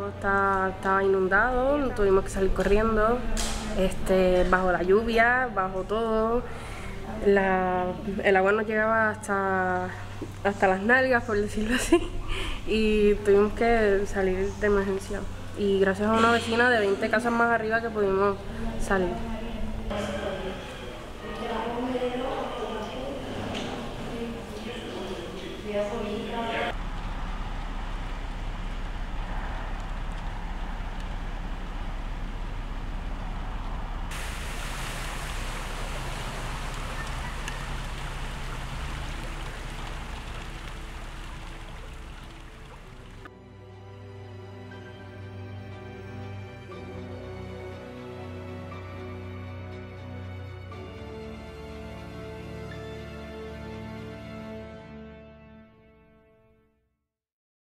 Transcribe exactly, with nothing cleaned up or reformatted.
todo está, estaba inundado, tuvimos que salir corriendo, este, bajo la lluvia, bajo todo. La, el agua nos llegaba hasta, hasta las nalgas, por decirlo así, y tuvimos que salir de emergencia. Y gracias a una vecina de veinte casas más arriba que pudimos salir.